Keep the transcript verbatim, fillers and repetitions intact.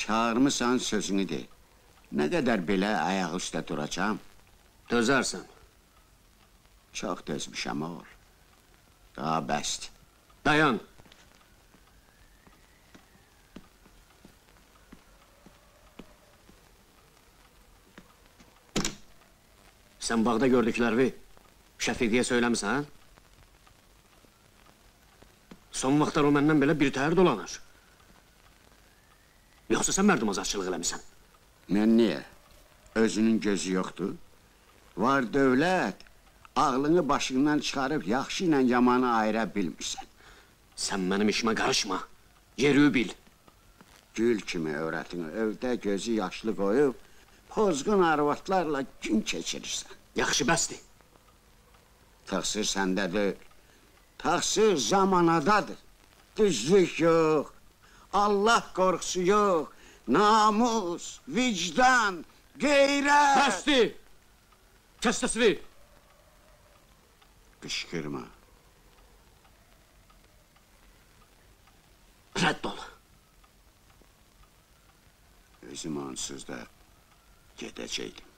Çağırmısan sözünü de. Ne kadar belə ayaq üstə duracağım? Dözərsən. Çox dözmüşəm oğul. Daha bəsdir. Dayan. Sen bağda gördüklerini Şəfiqiyə söyləmisən? Son vaxtlar o məndən belə bir təhər dolanır. Yoxsa sən mərdum azadçılıq eləmişsən? Mən niyə? Özünün gözü yoxdur. Var dövlət, ağlını başından çıxarıb yaxşı ilə yamanı ayıra bilmirsən. Sən mənim işimə qarışma, yeri bil. Gül kimi övrətini evdə gözü yaşlı qoyub, pozğun arvatlarla gün keçirirsən. Yaxşı bəsdir. Təqsir səndədir, təqsir zamanadadır. Düzlük yox, Allah qorxusu yox, namus, vicdan, qeyrət... Bəsdir! Kəs səsini! Qışqırma. Rədd ol. Özüm onsuz da gedəcəkdim.